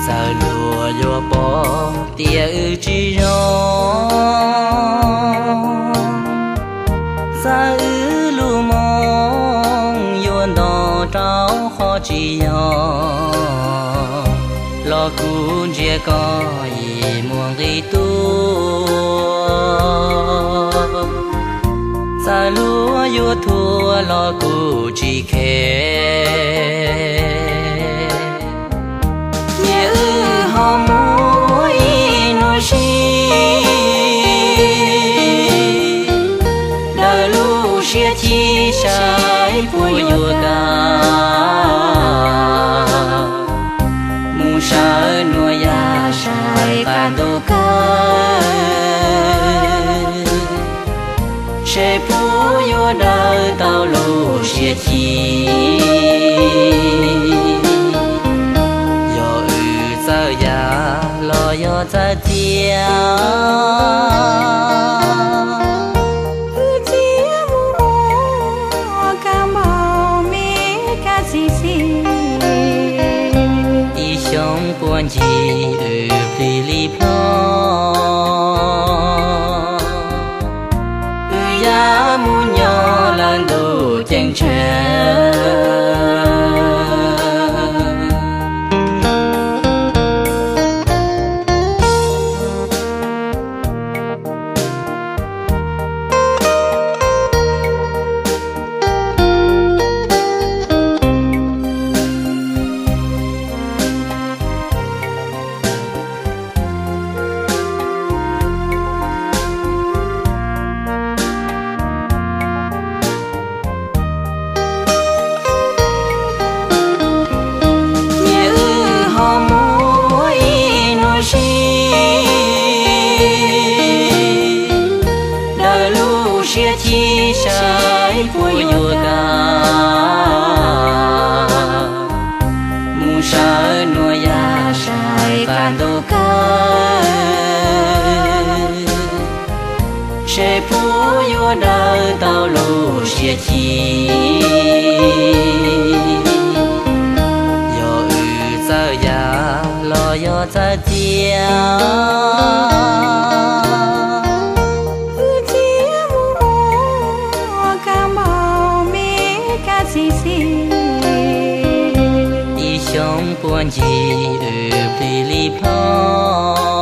giờ lùa lùa bỏ tia chỉ rong giờ lùa mong yuan đỏ trao khó chỉ lo cuốn chia coi muôn đi tu giờ lúa vua thua lo cụ chỉ khe nhớ họ mỗi nói chi đời lúa chia chi sai vui vua cả mu sa nuôi ya sai cả đồ cả sẽ phú vô đời tao lù sẽ chi yo giờ ya lo yo giờ chia đi sống buồn chi phi li ya muốn nhỏ lần đầu chân chia chi sai vui vua cả mu sa nuôi ya sai cả đồ cả sẽ phú vua đời tao lù chia chi yo giờ ya lo yo giờ chia đi sống buồn chi phi li